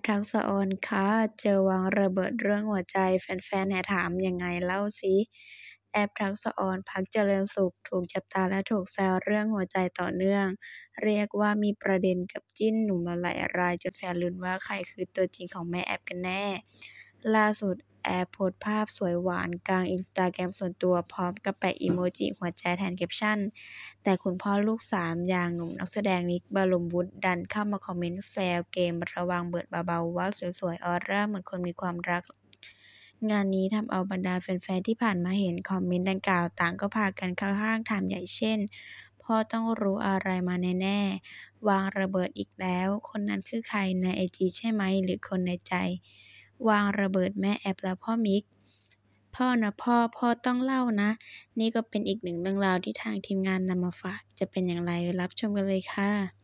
ทักษะออนค่ะเจอวางระเบิดเรื่องหัวใจแฟนๆแห่ถามยังไงเล่าสิแอปทักษะออนพักเจริญสุขถูกจับตาและถูกแซวเรื่องหัวใจต่อเนื่องเรียกว่ามีประเด็นกับจิ้นหนุ่มมาหลายรายจนแฟนลุ้นว่าใครคือตัวจริงของแม่แอปกันแน่ล่าสุดแอปโพสต์ภาพสวยหวานกลาง Instagram ส่วนตัวพร้อมกับแปะอีโมจิหัวใจแทนแคปชั่น แต่คุณพ่อลูก3อย่างหนุ่มนักแสดงนิกบรมวุฒิดันเข้ามาคอมเมนต์แซวเกมระวังเบิดเบาๆว่าสวยๆออร่าเหมือนคนมีความรักงานนี้ทำเอาบรรดาแฟนๆที่ผ่านมาเห็นคอมเมนต์ดังกล่าวต่างก็พากันเข้าข้างถามใหญ่เช่นพ่อต้องรู้อะไรมาแน่ๆวางระเบิดอีกแล้วคนนั้นคือใครในไอจีใช่ไหมหรือคนในใจวางระเบิดแม่แอปแล้วพ่อมิก พ่อนะพ่อต้องเล่านะนี่ก็เป็นอีกหนึ่งเรื่องราวที่ทางทีมงานนำมาฝากจะเป็นอย่างไรรับชมกันเลยค่ะ